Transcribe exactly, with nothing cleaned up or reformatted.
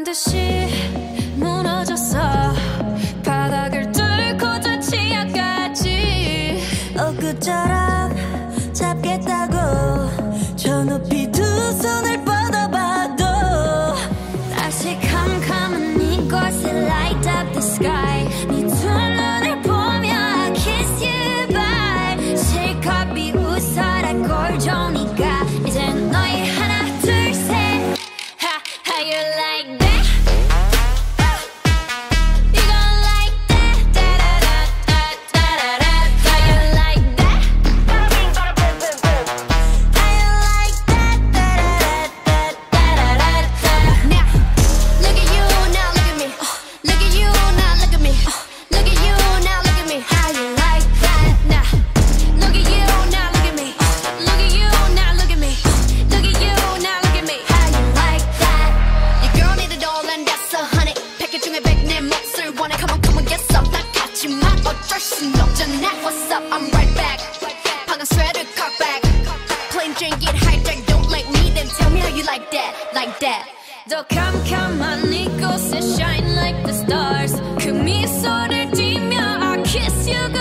듯이 무너졌어. 바닥을 뚫고 저 치아까지 엊그처럼 잡겠다고 저 높이 두 손을 뻗어봐도 다시 캄캄한 이곳에 light up the sky. 네 두 눈을 보며 I kiss you bye. 실컷 비웃어라 꼴좋으니까 이젠 너희 하나 둘 셋. Ha, how you like that? You gon' like that? Da-da-da-da-da-da-da. How you like that? How you like that? Da-da-da-da-da-da-da. Now, look at you, now look at me. Look at you, now look at me. Look at you, now look at me. How you like that? Now, look at you, now look at me. Look at you, now look at me. Look at you, now look at me. How you like that? Your girl need it all and that's a honey. 패킷 중에 백 내 몫을 원해. Come on, come on, get some. 나 같지만 어쩔 순 없잖아. What's up? I'm right back. 방금 sweater cut back. Plain drink it hijack. Don't like me, then tell me how you like that, like that. 더 캄캄한 이곳에 shine like the stars. 그 미소를 띠며 I kiss you.